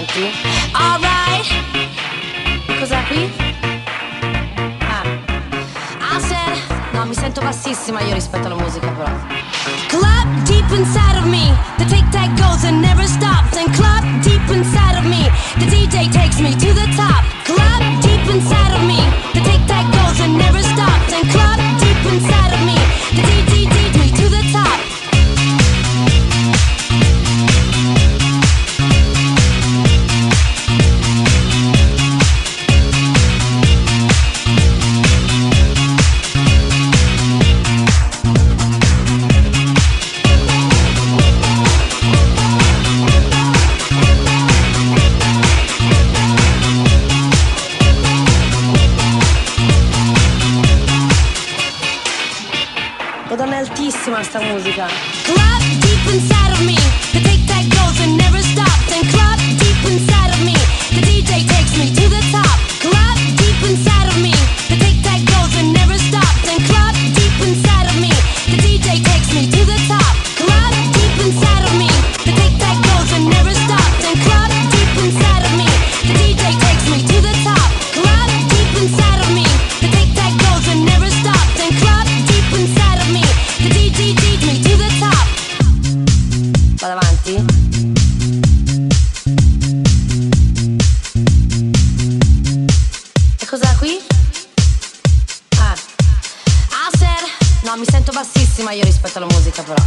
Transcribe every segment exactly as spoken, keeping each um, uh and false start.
avanti. Alright. Cos'è qui? Ah. I said, no, mi sento bassissima io rispetto alla musica però. Club deep inside of me, the tic-tac goes and never stops. And club deep inside of me, the D J takes me to the top. Club deep inside of me, the tic-tac goes and never stops. And club deep inside of me, the D J takes me to the top. Altissima sta musica. Club deep inside of me, the tic-tac goes and never stops. And club deep inside of me, the D J takes me to the top. Club deep inside of me, the tic-tac goes and never stops. And club deep inside of me, the D J takes me to the top. Club deep inside of me, the tic-tac goes and never stops. And club deep inside of me, the D J takes me to the top. Club deep inside of me, the tic-tac goes and never stops. And club deep inside of me, the D J takes me to the top. Vado avanti. E cos'è qui? Ah. I said, no, mi sento bassissima io rispetto alla musica però.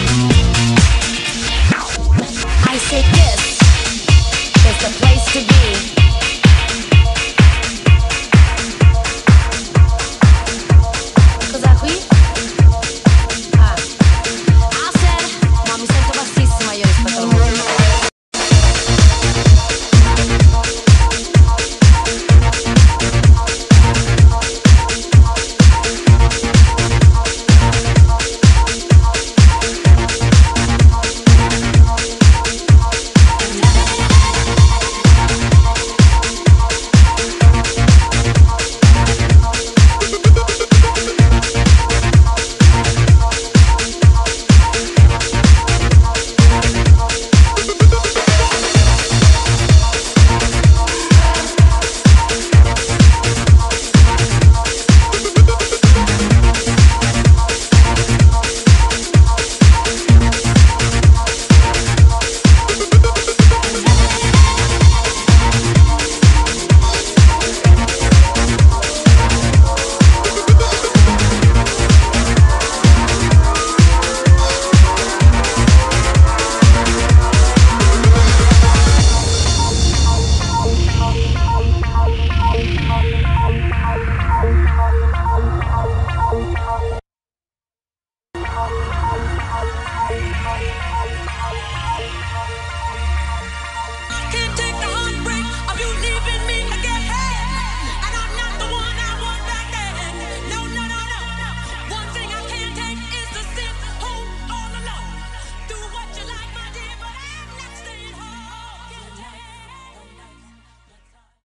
The place to be.